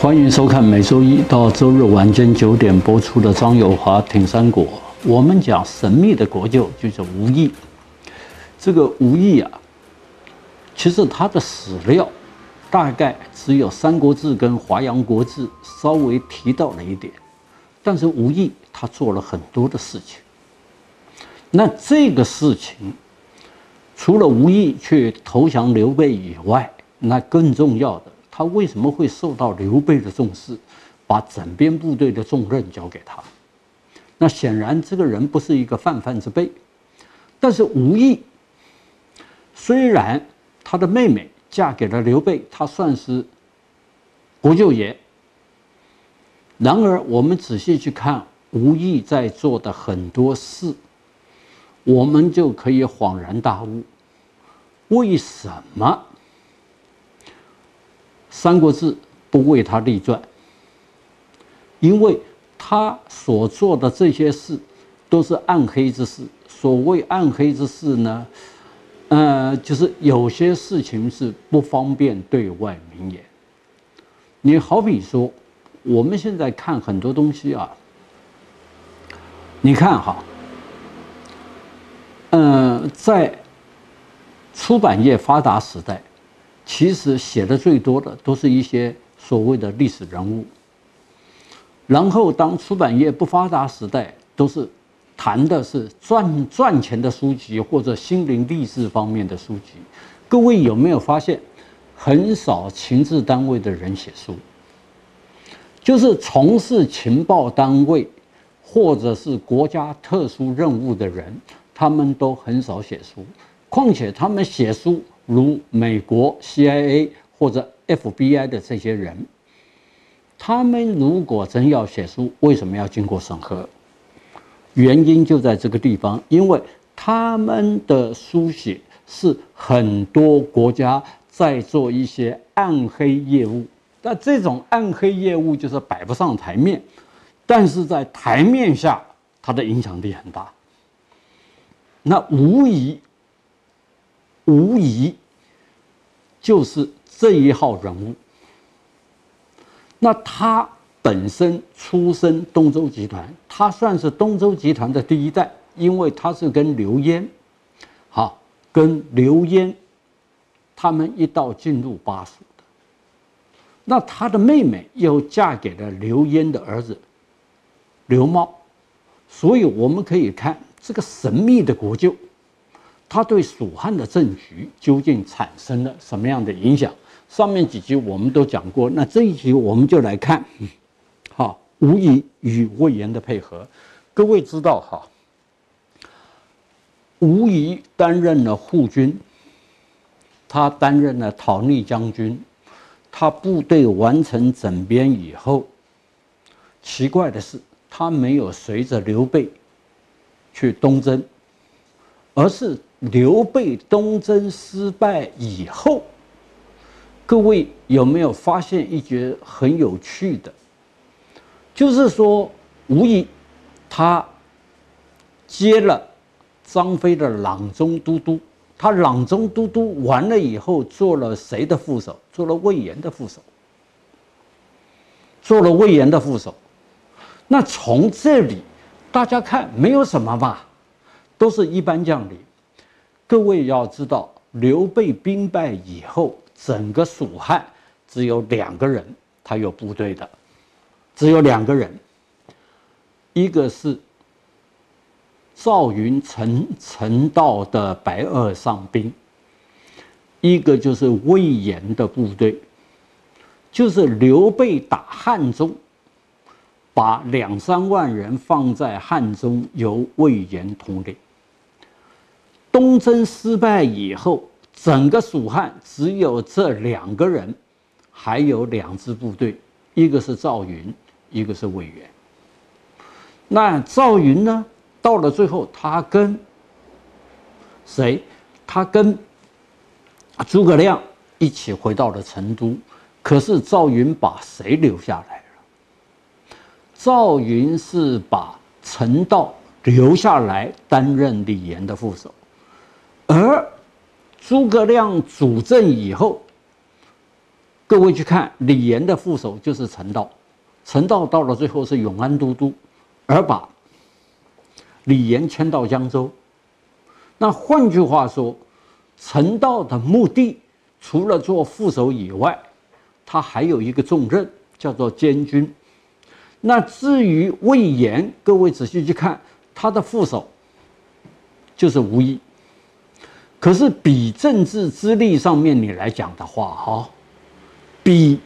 欢迎收看每周一到周日晚间9点播出的张友华挺三国。我们讲神秘的国舅就是吴懿。这个吴懿啊，其实他的史料大概只有《三国志》跟《华阳国志》稍微提到了一点，但是吴懿他做了很多的事情。那这个事情，除了吴懿去投降刘备以外，那更重要的，他为什么会受到刘备的重视，把整编部队的重任交给他？那显然这个人不是一个泛泛之辈。但是吴懿虽然他的妹妹嫁给了刘备，他算是国舅爷。然而我们仔细去看吴懿在做的很多事，我们就可以恍然大悟，为什么《三国志》不为他立传？因为他所做的这些事都是暗黑之事。所谓暗黑之事呢，就是有些事情是不方便对外明言。你好比说，我们现在看很多东西啊，你看哈，在出版业发达时代，其实写的最多的都是一些所谓的历史人物。然后当出版业不发达时代，都是谈的是赚钱的书籍或者心灵励志方面的书籍。各位有没有发现，很少情治单位的人写书，就是从事情报单位或者是国家特殊任务的人，他们都很少写书。况且他们写书，如美国 CIA 或者 FBI 的这些人，他们如果真要写书，为什么要经过审核？原因就在这个地方，因为他们的书写是很多国家在做一些暗黑业务，但这种暗黑业务就是摆不上台面，但是在台面下，它的影响力很大。那无疑就是这一号人物。那他本身出身东周集团，他算是东周集团的第一代，因为他是跟刘焉他们一道进入巴蜀的。那他的妹妹又嫁给了刘焉的儿子刘茂，所以我们可以看这个神秘的国舅，他对蜀汉的政局究竟产生了什么样的影响？上面几集我们都讲过，那这一集我们就来看，吴懿与魏延的配合。各位知道吴懿担任了护军，他担任了讨逆将军，他部队完成整编以后，奇怪的是，他没有随着刘备去东征，而是刘备东征失败以后，各位有没有发现一节很有趣的？就是说，吴懿他接了张飞的郎中都督，他郎中都督完了以后，做了谁的副手？做了魏延的副手。那从这里大家看，没有什么嘛，都是一般将领。各位要知道，刘备兵败以后，整个蜀汉只有2个人，他有部队的，只有2个人，一个是赵云陈道的白二上兵，一个就是魏延的部队，就是刘备打汉中，把2、3万人放在汉中，由魏延统领。东征失败以后，整个蜀汉只有这2个人，还有2支部队，一个是赵云，一个是魏延。那赵云呢，到了最后，他跟谁？他跟诸葛亮一起回到了成都。可是赵云把谁留下来了？赵云是把陈道留下来担任李严的副手。而诸葛亮主政以后， 各位去看李严的副手就是陈道，陈道到了最后是永安都督，而把李严迁到江州。那换句话说，陈道的目的除了做副手以外，他还有一个重任叫做监军。那至于魏延，各位仔细去看，他的副手就是吴懿。可是比政治资历上面你来讲的话，哈，比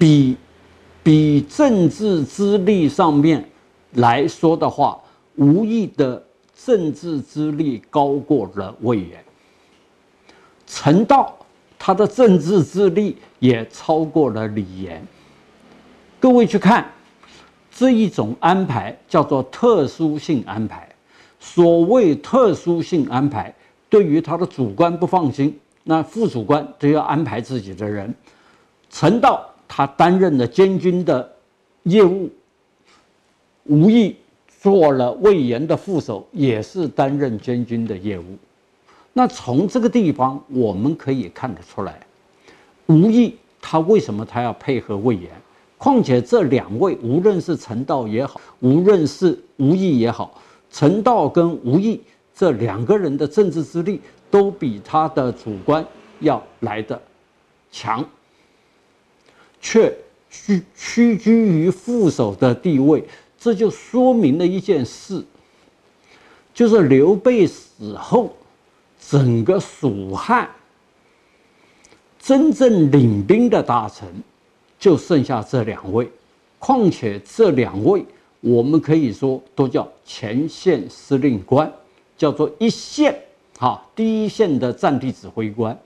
政治资历上面来说的话，吴懿的政治资历高过了魏延。陈道他的政治资历也超过了李严。各位去看这一种安排叫做特殊性安排。所谓特殊性安排，对于他的主官不放心，那副主官就要安排自己的人。陈道他担任了监军的业务，吴懿做了魏延的副手，也是担任监军的业务。那从这个地方我们可以看得出来，吴懿他为什么他要配合魏延？况且这两位，无论是陈道也好，无论是吴懿也好，陈道跟吴懿这两个人的政治资历都比他的主官要来得强，却屈居于副手的地位，这就说明了一件事，就是刘备死后，整个蜀汉真正领兵的大臣就剩下这两位，况且这两位我们可以说都叫前线司令官，叫做一线第一线的战地指挥官。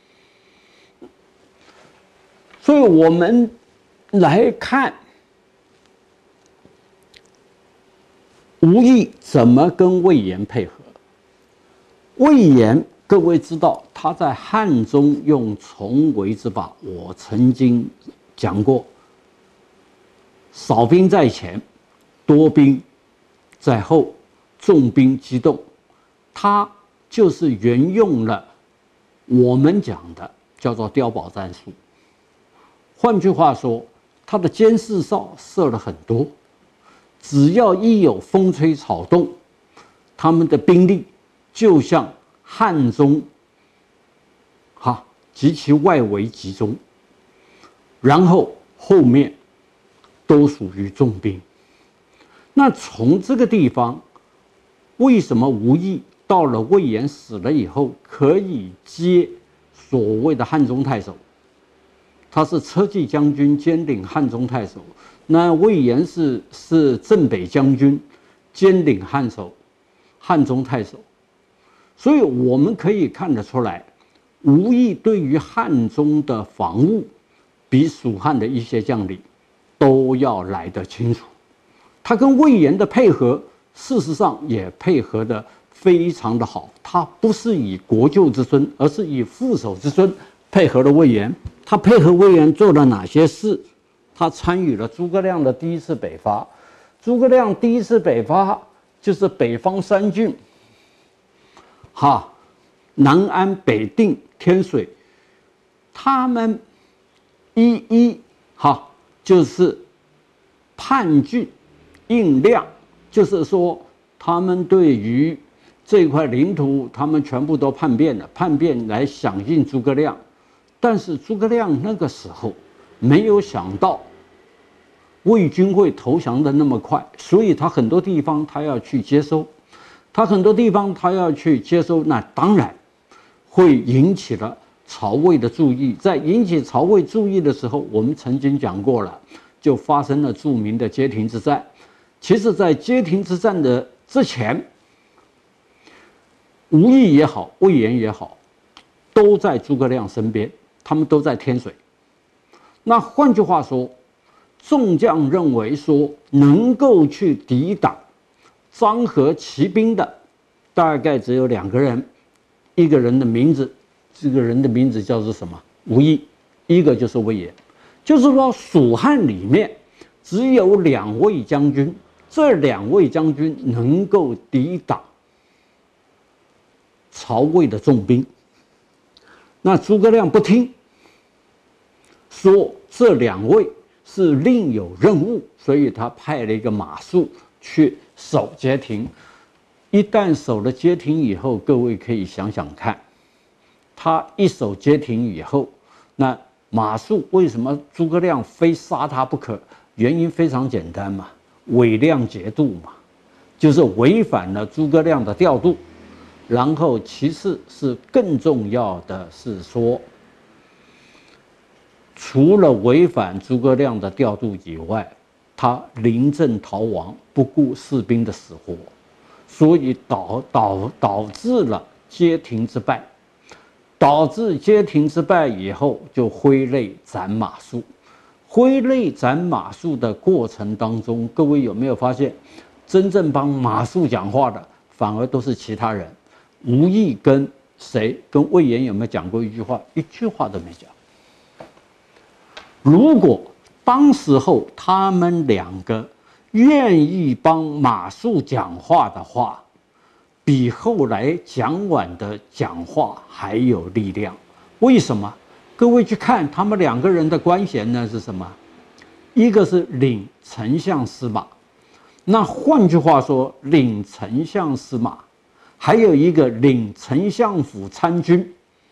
所以我们来看吴懿怎么跟魏延配合。魏延各位知道他在汉中用重围之法，我曾经讲过，少兵在前，多兵在后，重兵机动，他就是沿用了我们讲的叫做碉堡战术。换句话说，他的监视哨设了很多，只要一有风吹草动，他们的兵力就像汉中及其外围集中，然后后面都属于重兵。那从这个地方，为什么吴懿到了魏延死了以后可以接所谓的汉中太守？他是车骑将军兼领汉中太守，那魏延是镇北将军兼领汉中太守。所以我们可以看得出来，吴懿对于汉中的防务比蜀汉的一些将领都要来得清楚。他跟魏延的配合事实上也配合得非常的好，他不是以国舅之尊，而是以副手之尊配合了魏延。他配合魏延做了哪些事？他参与了诸葛亮的第一次北伐。诸葛亮第一次北伐就是北方三郡，南安、北定、天水，他们就是叛郡应亮，就是说他们对于这块领土，他们全部都叛变了，叛变来响应诸葛亮。但是诸葛亮那个时候没有想到魏军会投降的那么快，所以他很多地方他要去接收，那当然会引起了曹魏的注意。在引起曹魏注意的时候，我们曾经讲过了，就发生了著名的街亭之战。其实在街亭之战的之前，吴懿也好，魏延也好，都在诸葛亮身边，他们都在天水。那换句话说，众将认为说能够去抵挡张合骑兵的大概只有两个人，一个人的名字，这个人的名字叫做什么？吴懿，一个就是魏延。就是说蜀汉里面只有两位将军，这两位将军能够抵挡曹魏的重兵。那诸葛亮不听， 说这2位是另有任务，所以他派了一个马谡去守街亭。一旦守了街亭以后，各位可以想想看，他一守街亭以后，那马谡为什么诸葛亮非杀他不可？原因非常简单嘛，违亮节度嘛，就是违反了诸葛亮的调度。然后其次是更重要的是说，除了违反诸葛亮的调度以外，他临阵逃亡，不顾士兵的死活，所以导致了街亭之败。导致街亭之败以后，就挥泪斩马谡。挥泪斩马谡的过程当中，各位有没有发现，真正帮马谡讲话的反而都是其他人？吴懿跟谁？跟魏延有没有讲过一句话？一句话都没讲。如果当时候他们2个愿意帮马谡讲话的话，比后来蒋琬的讲话还有力量。为什么？各位去看他们2个人的官衔呢是什么？一个是领丞相司马，那换句话说，领丞相司马，还有一个领丞相府参军。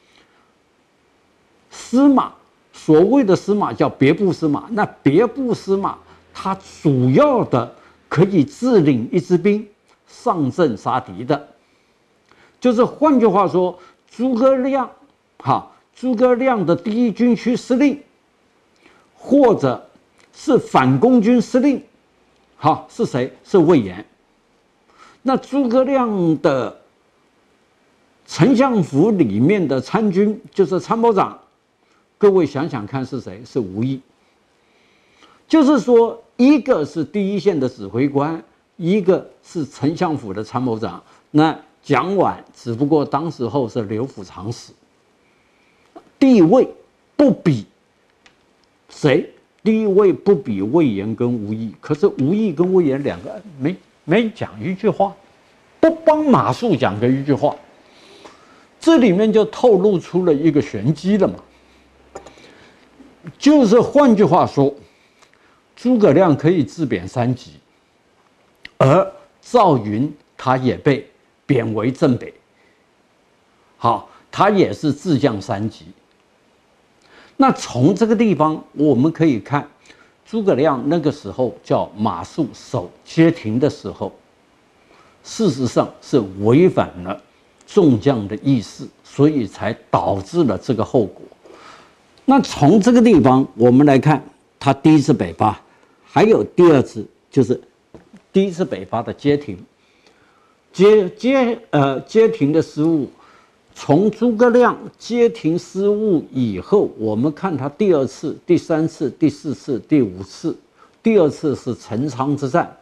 司马，所谓的司马叫别部司马，那别部司马他主要的可以自领一支兵上阵杀敌的，就是换句话说，诸葛亮的第1军区司令，或者是反攻军司令，是谁？是魏延。那诸葛亮的丞相府里面的参军，就是参谋长，各位想想看是谁？是吴懿。就是说，一个是第1线的指挥官，一个是丞相府的参谋长。那蒋琬只不过当时候是刘府长史，地位不比谁？地位不比魏延跟吴懿。可是吴懿跟魏延2个没讲一句话，不帮马谡讲个一句话，这里面就透露出了一个玄机了嘛。就是换句话说，诸葛亮可以自贬3级，而赵云他也被贬为镇北，他也是自降3级。那从这个地方我们可以看，诸葛亮那个时候叫马谡守街亭的时候，事实上是违反了众将的意思，所以才导致了这个后果。那从这个地方我们来看，他第1次北伐，还有第2次，就是第1次北伐的街亭。街亭的失误，从诸葛亮街亭失误以后，我们看他第2次、第3次、第4次、第5次。第2次是陈仓之战，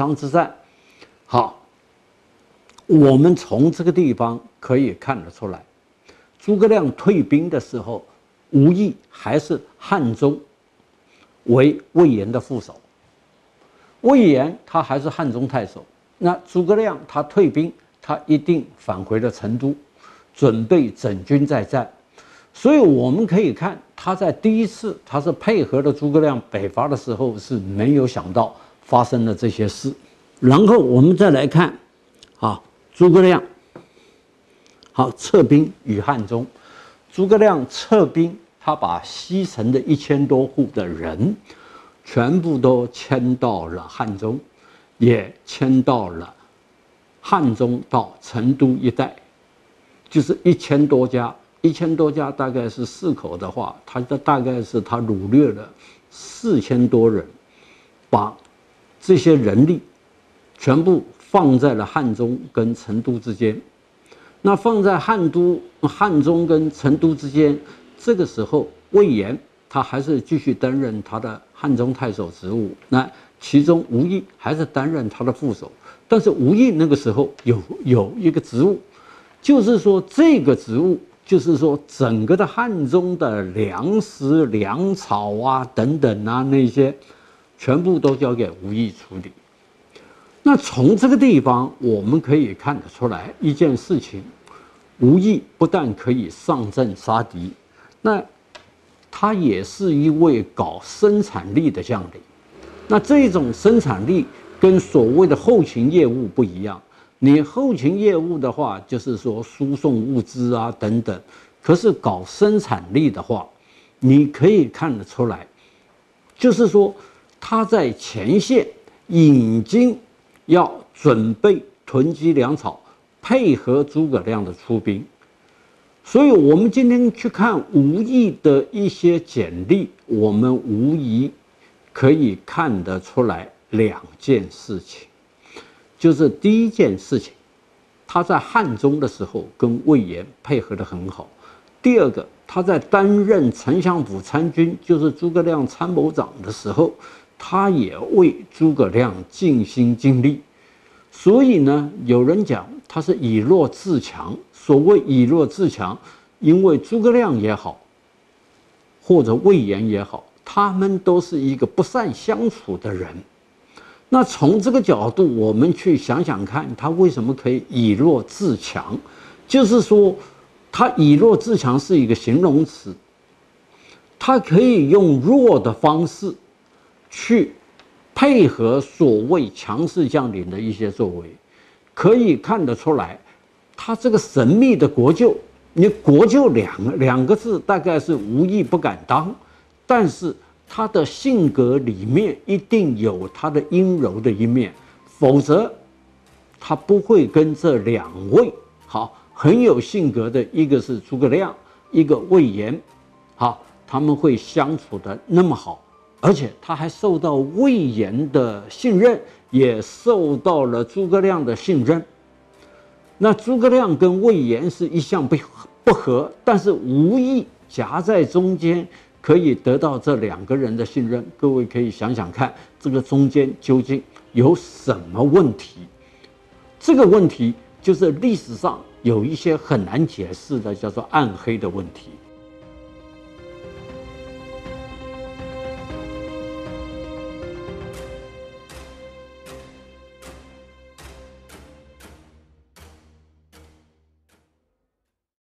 我们从这个地方可以看得出来，诸葛亮退兵的时候，吴懿还是汉中为魏延的副手，魏延他还是汉中太守。那诸葛亮他退兵，他一定返回了成都，准备整军再战。所以我们可以看，他在第1次他是配合了诸葛亮北伐的时候，是没有想到发生了这些事。然后我们再来看，诸葛亮撤兵于汉中。诸葛亮撤兵，他把西城的1000多户的人全部都迁到了汉中，也迁到了汉中到成都一带，就是1000多家，1000多家大概是4口的话，他掳掠了4000多人，把这些人力全部放在了汉中跟成都之间。那放在汉中跟成都之间，这个时候魏延他还是继续担任他的汉中太守职务，那其中吴懿还是担任他的副手。但是吴懿那个时候有一个职务，就是说这个职务就是说整个的汉中的粮食、粮草等等那些，全部都交给吴懿处理。那从这个地方我们可以看得出来一件事情，吴懿不但可以上阵杀敌，那他也是一位搞生产力的将领。那这种生产力跟所谓的后勤业务不一样。你后勤业务的话，就是说输送物资啊等等。可是搞生产力的话，你可以看得出来，就是说他在前线已经要准备囤积粮草，配合诸葛亮的出兵。所以我们今天去看吴懿的一些简历，我们无疑可以看得出来两件事情，就是第一件事情，他在汉中的时候跟魏延配合得很好；第二个，他在担任丞相府参军，就是诸葛亮参谋长的时候，他也为诸葛亮尽心尽力。所以呢，有人讲他是以弱自强。所谓以弱自强，因为诸葛亮也好，或者魏延也好，他们都是一个不善相处的人。那从这个角度，我们去想想看，他为什么可以以弱自强？就是说，他以弱自强是一个形容词，他可以用弱的方式去配合所谓强势将领的一些作为，可以看得出来，他这个神秘的国舅，你国舅两个字大概是无意不敢当，但是他的性格里面一定有他的阴柔的一面，否则他不会跟这两位很有性格的，一个是诸葛亮，一个魏延，他们会相处的那么好，而且他还受到魏延的信任，也受到了诸葛亮的信任。那诸葛亮跟魏延是一向不合，但是无意夹在中间，可以得到这两个人的信任。各位可以想想看，这个中间究竟有什么问题？这个问题就是历史上有一些很难解释的，叫做暗黑的问题。